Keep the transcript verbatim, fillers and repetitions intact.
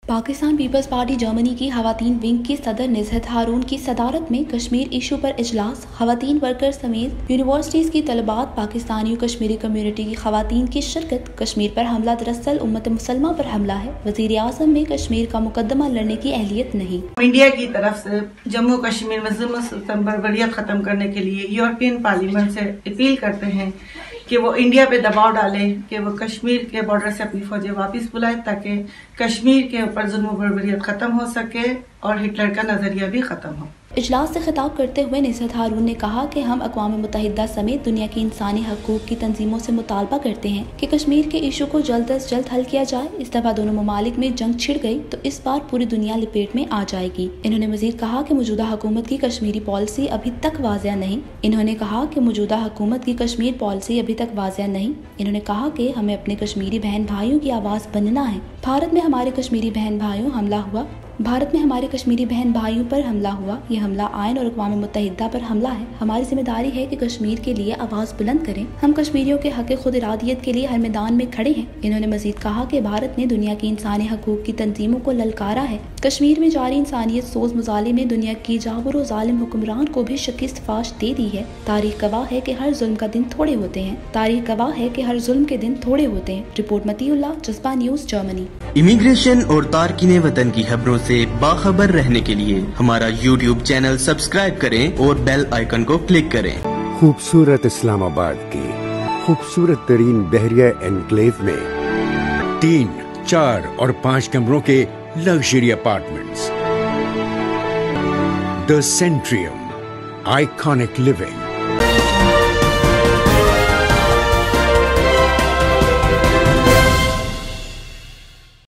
Pakistan peoples party Germany की खवातीन wing की सदर निज़हत हारून की सदारत में कश्मीर इशू पर इजलास। खवातीन वर्कर्स समेत यूनिवर्सिटीज़ की तलबात, पाकिस्तानी कश्मीरी कम्युनिटी की खवातीन की शिरकत। कश्मीर पर हमला दरअसल उम्मत मुसलमा पर हमला है। वज़ीर आज़म में कश्मीर का मुकदमा लड़ने की अहलियत नहीं। इंडिया की तरफ से जम्मू कश्मीर में जुल्म सितम बर्बरियत खत्म करने के लिए यूरोपियन पार्लियामेंट से अपील करते हैं कि वो इंडिया पे दबाव डालें कि वो कश्मीर के बॉर्डर से अपनी फौजें वापस बुलाए ताकि कश्मीर के ऊपर जुल्म बर्बरियत खत्म हो सके और हिटलर का नजरिया भी खत्म हो। इजलास से खिताब करते हुए निज़हत हारून ने कहा कि हम अक़वाम मुत्तहिदा समेत दुनिया की इंसानी हकूक़ की तंजीमों से मुतालबा करते हैं कि कश्मीर के इशू को जल्द अज जल्द हल किया जाए। इस दफ़ा दोनों ममालिक में जंग छिड़ गई तो इस बार पूरी दुनिया लपेट में आ जाएगी। इन्होंने मज़ीद कहा कि मौजूदा हुकूमत की कश्मीरी पॉलिसी अभी तक वाज़ेह नहीं इन्होंने कहा कि मौजूदा हुकूमत की कश्मीर पॉलिसी अभी तक वाज़ेह नहीं इन्होंने कहा कि हमें अपने कश्मीरी बहन भाइयों की आवाज़ बनना है। भारत में हमारे कश्मीरी बहन भाइयों हमला हुआ भारत में हमारे कश्मीरी बहन भाइयों पर हमला हुआ ये हमला आयन और अक़वाम मुत्तहिदा पर हमला है। हमारी जिम्मेदारी है कि कश्मीर के लिए आवाज़ बुलंद करें। हम कश्मीरियों के हक़ खुद इरादियत के लिए हर मैदान में खड़े हैं। इन्होंने मज़ीद कहा कि भारत ने दुनिया की इंसानी हकूक़ की तंजीमों को ललकारा है। कश्मीर में जारी इंसानियत सोज मुजालिम ने दुनिया की जाबुर ज़ालिम हुक्मरान को भी शिकस्त फाश दे दी है। तारीख गवाह है कि हर जुल्म का दिन थोड़े होते हैं तारीख गवाह है कि हर जुल्म के दिन थोड़े होते हैं। रिपोर्ट मतीउल्लाह, जज्बा न्यूज़, जर्मनी। इमिग्रेशन और तारकीने वतन की खबरों से बाखबर रहने के लिए हमारा यूट्यूब चैनल सब्सक्राइब करें और बेल आइकन को क्लिक करें। खूबसूरत इस्लामाबाद की खूबसूरत तरीन बहरिया एनक्लेव में तीन, चार और पाँच कमरों के luxury apartments. The Centrium, iconic living.